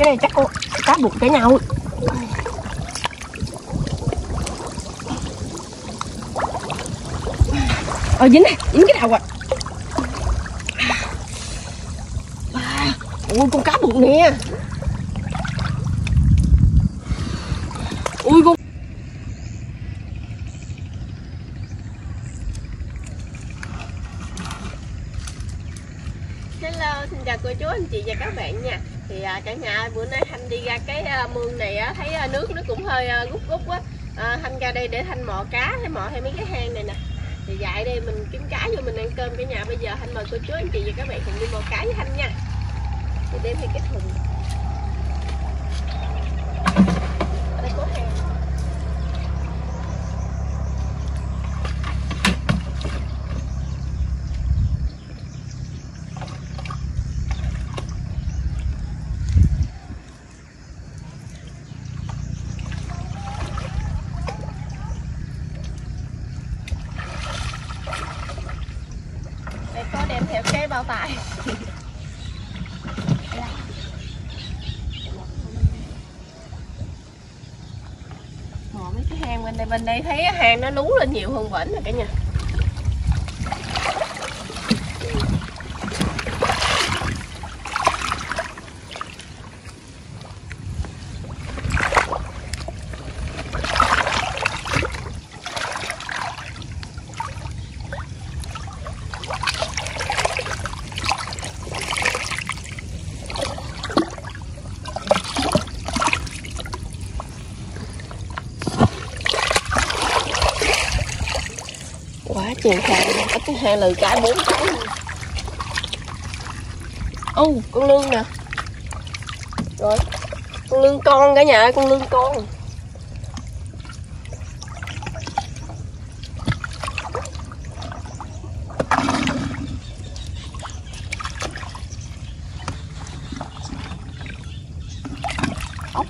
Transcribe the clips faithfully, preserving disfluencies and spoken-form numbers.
Cái này chắc con cá bụng cả nhau. Ờ dính này, dính cái đầu à. Ui con cá bụng nè. Ui con. Hello, xin chào cô chú anh chị và các bạn nha. Thì à, cả nhà bữa nay Thanh đi ra cái à, mương này á, thấy à, nước nó cũng hơi à, rút rút á. À, Thanh ra đây để Thanh mò cá, hay mò thêm mấy cái hang này nè. Thì dạy đây mình kiếm cá vô mình ăn cơm cả nhà. Bây giờ Thanh mời cô chú anh chị và các bạn cùng đi mò cá với Thanh nha. Thì đem theo cái thùng. Đây có hang. Có đem theo cái bao tải. Mò mấy cái hang bên đây, bên đây thấy hang nó lú lên nhiều hơn bển rồi cả nhà. Quá trời khang, có cái hai lừ cái bốn cái. Ô, oh, con lươn nè. Rồi, con lươn con cả nhà ơi, con lươn con. Ốc.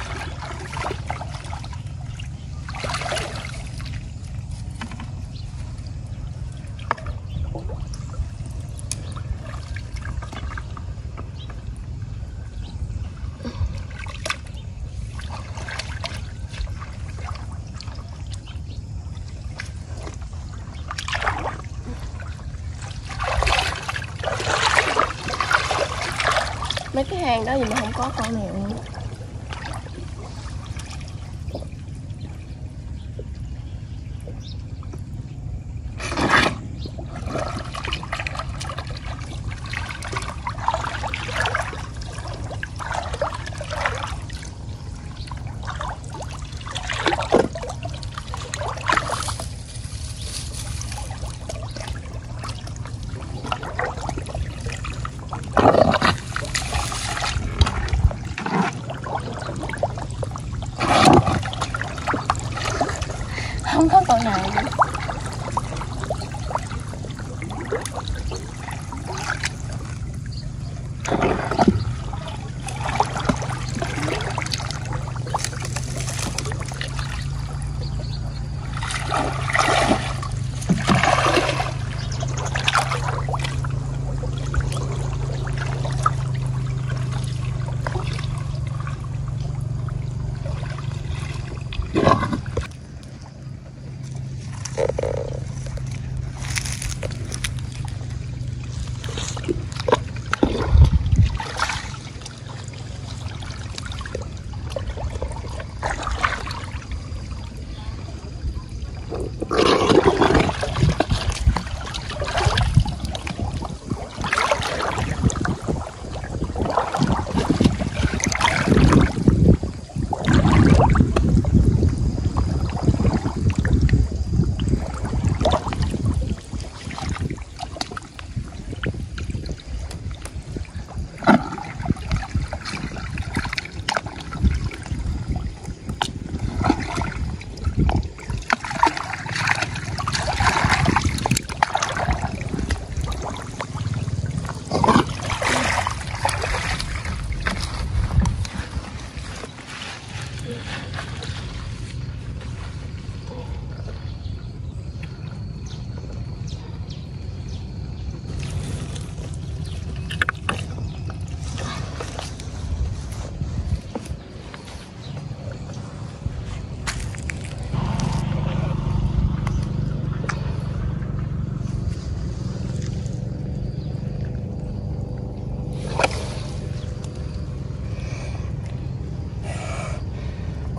Mấy cái hang đó gì mà không có con nào nữa. Không có con nào nữa.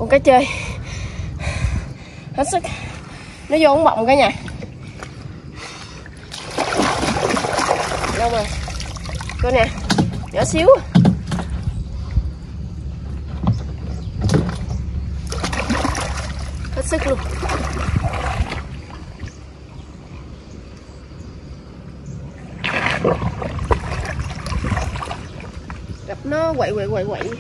Con cá chơi hết sức, nó vô ống bọng cả nhà. Đâu mà coi nè, nhỏ xíu à. Hết sức luôn. Gặp nó quậy quậy quậy quậy.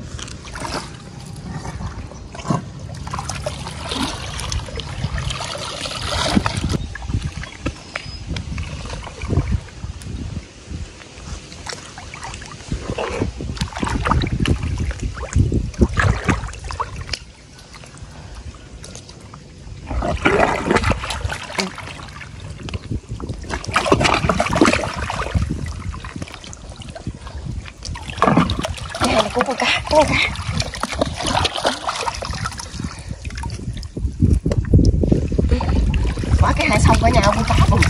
Có con cá, có con cá. Quá cái hai xong cả nhà con cá bự.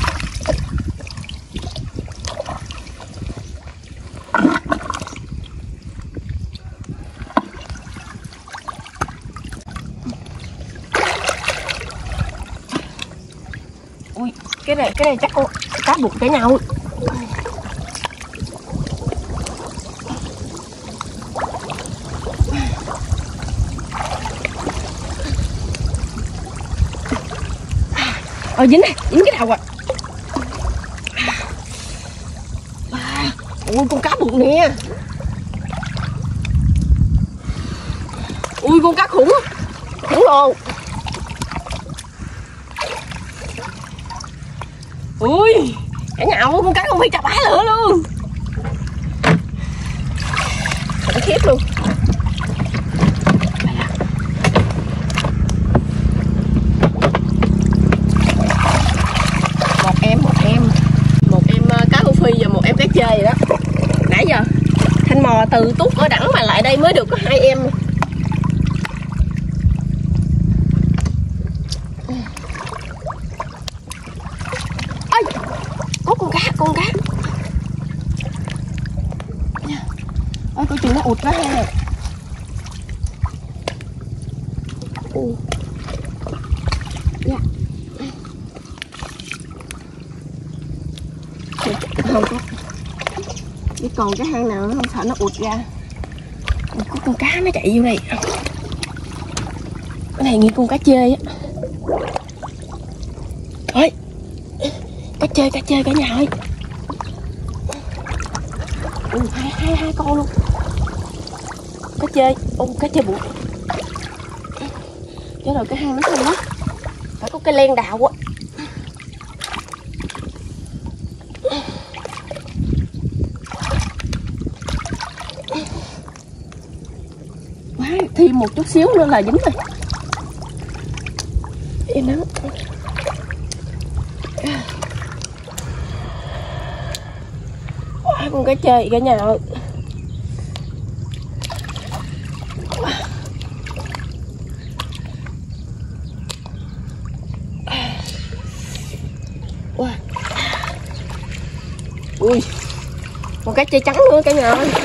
Ui, cái này cái này chắc con cá bụt cả nhà ơi. Ờ dính này, dính cái đầu à. Ui con cá bự nè. Ui con cá khủng. Khủng lồ. Ui cả nhà ơi, con cá không phải chà bá lửa luôn. Khủng khiếp luôn. Chơi đó. Nãy giờ Thanh mò từ Tút ở Đẳng mà lại đây mới được có hai em. Ôi, có con cá, con cá. Ôi coi chừng nó ụt quá ha. Ừ. Dạ. Không có. Chứ còn cái hang nào nó không sợ nó ụt ra. Có con cá nó chạy vô đây. Cái này nghĩ con cá chơi á. Thôi cá chơi, cá chơi cả nhà ơi. Ừ, hai, hai, hai con luôn. Cá chơi, ô cá chơi bụi. Chứ rồi cái hang nó không đó. Phải có cái len đào á. Thêm một chút xíu nữa là dính rồi. Em nắng. Quá con cá chơi cả nhà ơi. Wow. Ui con cá chơi trắng nữa cả nhà ơi.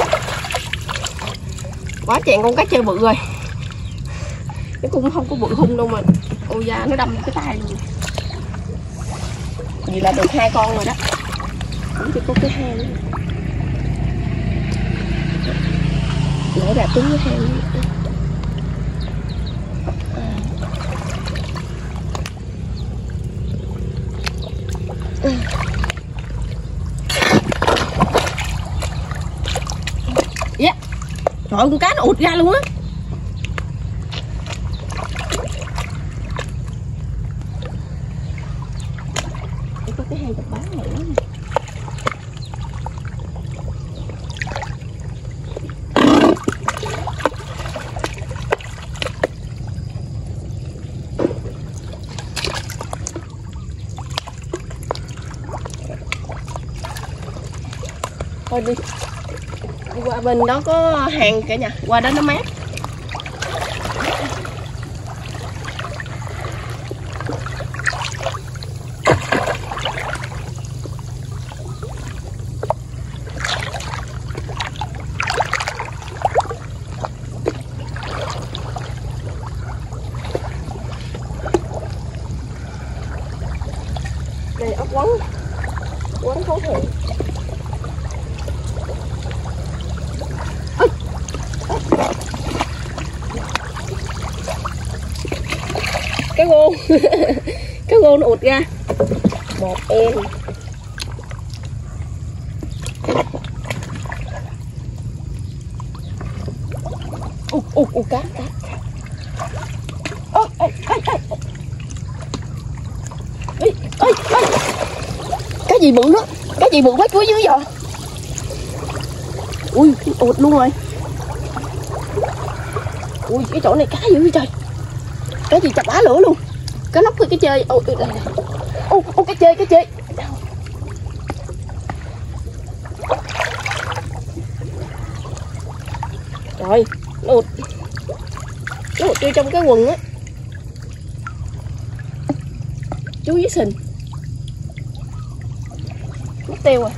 Quá chèn con cá chơi bự rồi. Cái cũng không có bự hung đâu mà. Ôi da nó đâm cái tay luôn. Vậy là được hai con rồi đó. Cũng chỉ có cái hang nữa. Lỡ ra trúng cái hang nữa. Yeah. Trời ơi, con cá nó ụt ra luôn á. Có cái hang cặp bá này nữa. Thôi đi. Đi qua bên đó có hàng cả nhà, qua đó nó mát. Cá rô nó ụt ra. Một em. Ù, ù, ù, cá, cá. Ôi, ôi, ôi, ôi. Ôi, ôi, ôi. Cái gì bự đó, cái gì bự quá cuối dưới vậy? Ui, ụt luôn rồi. Ui, cái chỗ này cá dữ vậy trời. Cái gì chập á lửa luôn. Cá lóc hay cái chơi. Ôi, đây này. Ô, ô, cái chơi, cái chơi. Rồi, nó ụt. Nó ụt vô trong cái quần á. Chú với sình. Mất tiêu rồi.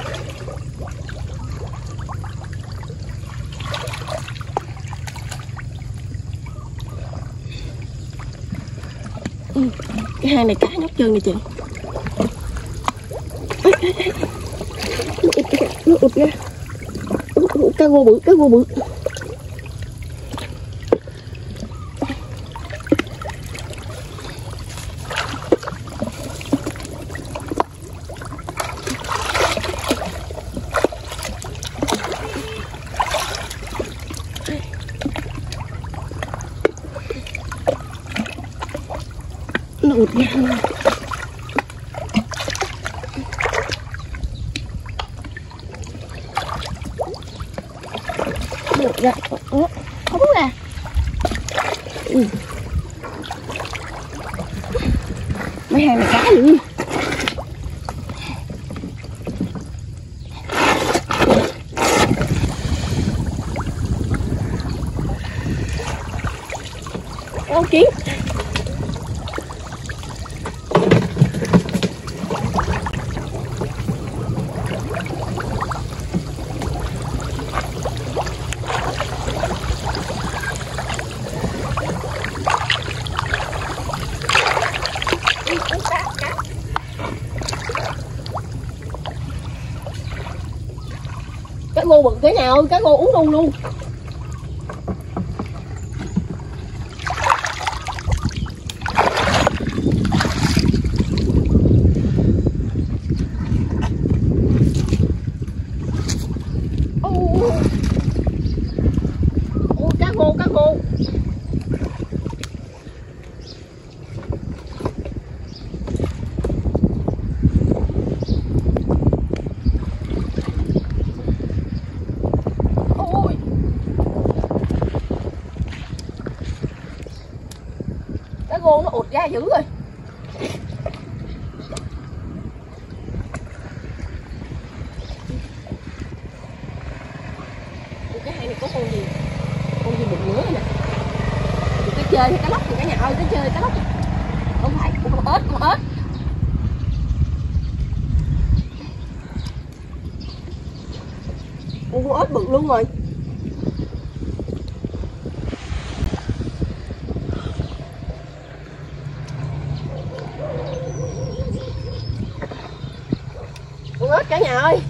Ừ, cái hang này cá nhóc chân nè chị. Ê, ê, ê. Nó ụt ra, nó ụt ra. Cá rô bự, cá rô bự. Nó ụt ra luôn. Nó ụt ra. Ủa, không à. Ừ. Mấy hàng này cá nữa. Ô kiến. Cá rô bự thế nào, cá rô uống luôn luôn. Ô, ô, cá rô, cá rô. Nó ụt ra dữ rồi. Cái hang này có con gì, con gì bự nữa nè. Cái chơi cá lóc thì cả nhà ơi, cái chơi cá lóc không phải con ếch, con ếch. Con ếch bự luôn rồi. Con ếch cả nhà ơi.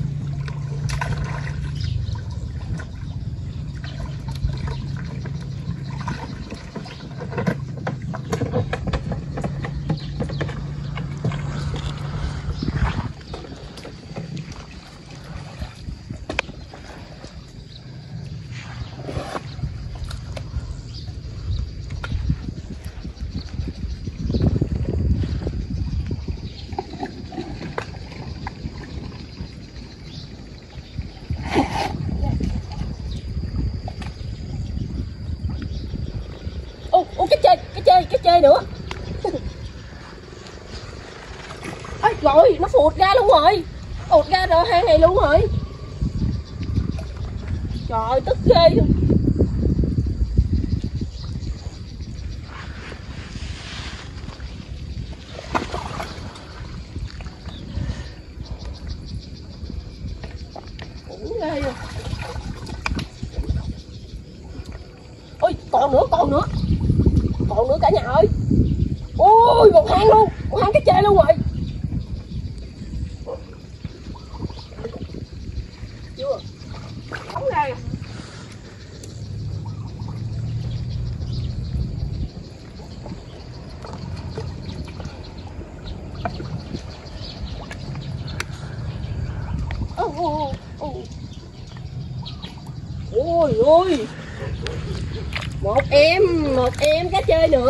Cái chơi nữa. Ôi rồi, nó phụt ra luôn rồi. Phụt ra rồi hang này luôn rồi. Trời ơi, tức ghê luôn. Cũng ghê rồi. Ôi, còn nữa, còn nữa. Còn nữa cả nhà ơi. Ôi, một hang luôn, một hang cái chê luôn rồi. Chưa phóng ra. Ôi ôi, một em một em cá chơi nữa.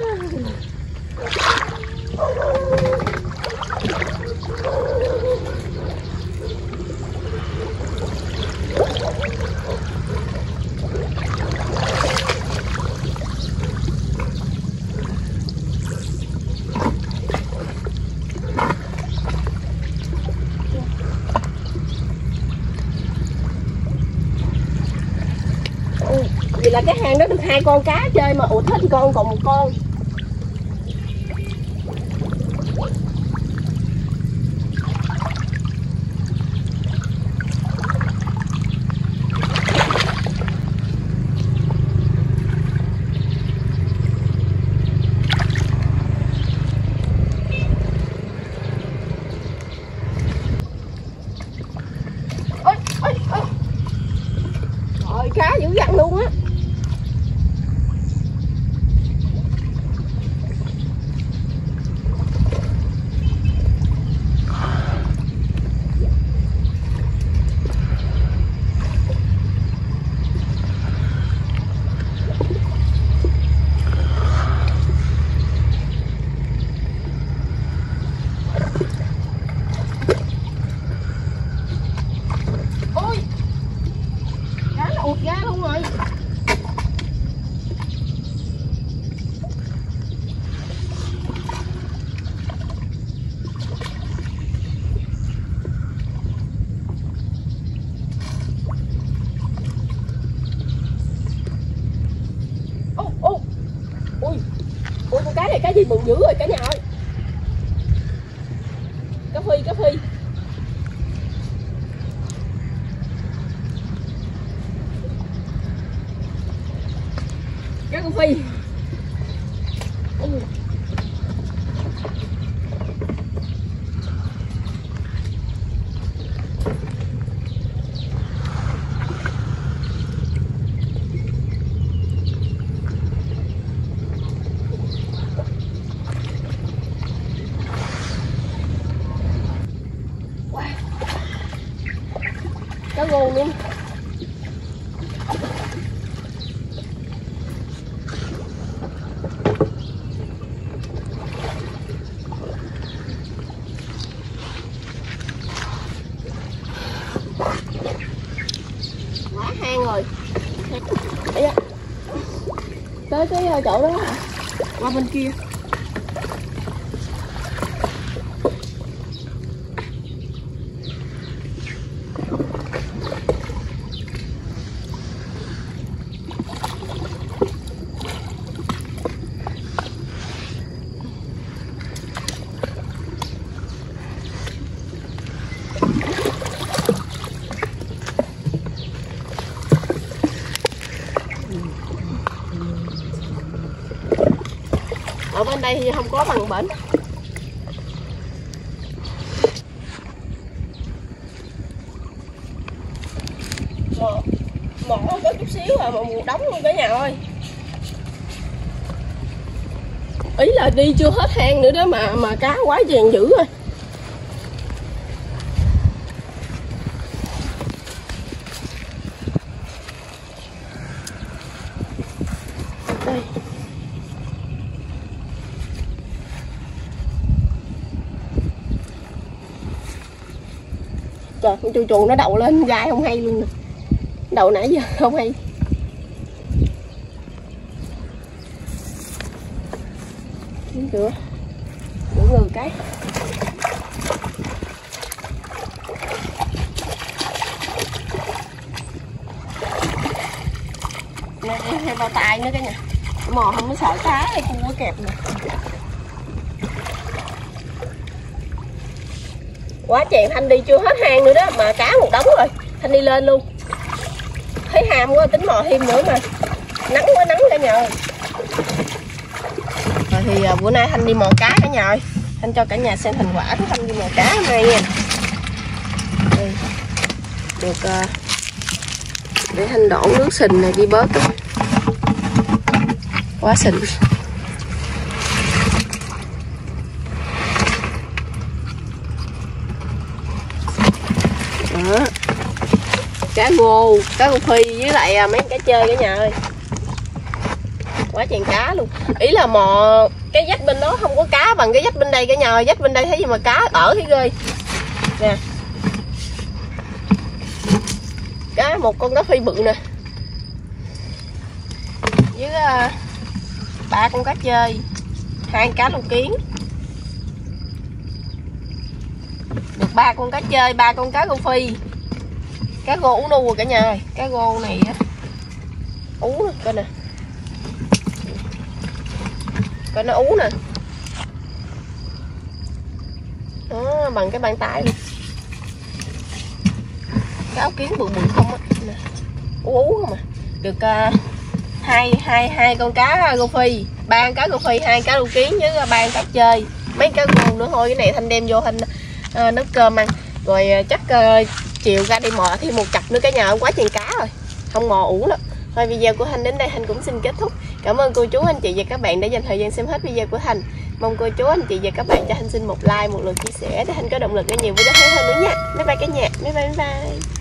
Vậy là cái hang đó được hai con cá chơi mà ụt hết con còn một con. Ôi, ôi, ôi. Trời, cá dữ dằn luôn á. Ụt ra luôn rồi. Ô ô. Ui. Ui, con cá này cá gì bự dữ rồi cả nhà ơi. Cá phi, cá phi. Cá con phi. Ừ. Wow. Cá ngô luôn. Quá hang rồi. Đấy à. Tới cái chỗ đó qua bên kia. Ở bên đây thì không có bằng bển. Mỏ, mỏ có chút xíu à mà một đống luôn cả nhà ơi. Ý là đi chưa hết hang nữa đó mà mà cá quá vàng dữ rồi. Đây. Trời, con chu chuồn nó đậu lên gai không hay luôn nè. Đậu nãy giờ không hay. Đúng chưa? Đủ người cái. Nè, hay vào tay nữa cái nè. Mò không có sợ cá hay cua nó kẹp nè. Quá chèn Thanh đi chưa hết hang nữa đó mà cá một đống rồi. Thanh đi lên luôn. Thấy ham quá tính mò thêm nữa mà. Nắng quá nắng cả nhà ơi. Rồi thì à, bữa nay Thanh đi mò cá cả nhà ơi. Thanh cho cả nhà xem thành quả của Thanh đi mò cá hôm nay nha. Đây. Được uh, để Thanh đổ nước sình này đi bớt đó. Quá sình. Đó. cá ngô, cá rô phi với lại mấy cá chơi cả nhà ơi. Quá chèn cá luôn. Ý là mò cái vách bên đó không có cá bằng cái vách bên đây cả nhà ơi. Vách bên đây thấy gì mà cá ở thấy ghê nè. Cá một con cá phi bự nè, với uh, ba con cá chơi, hai cá lô kiến, được ba con cá chơi, ba con cá rô phi, cá rô ú nu rồi cả nhà ơi. Cá rô này á ú nè, coi nè, coi nó ú nè, đó, bằng cái bàn tay luôn. Cá áo kiến bự bự không á, ú ú không à. Được uh, hai hai hai con cá rô phi, ba con cá rô phi, hai cá lô kiến với ba con cá chơi, mấy cá rô nữa thôi. Cái này Thanh đem vô Thanh uh, nấu cơm ăn. Rồi uh, chắc uh, chiều ra đi mò thêm một cặp nữa cả nhà. Quá chèn cá rồi, không mò ủ lắm. Thôi video của Thanh đến đây Thanh cũng xin kết thúc. Cảm ơn cô chú anh chị và các bạn đã dành thời gian xem hết video của Thanh. Mong cô chú anh chị và các bạn cho Thanh xin một like, một lượt chia sẻ để Thanh có động lực để nhiều video hay hơn nữa nha. Bye bye cả nhà, bye bye bye bye.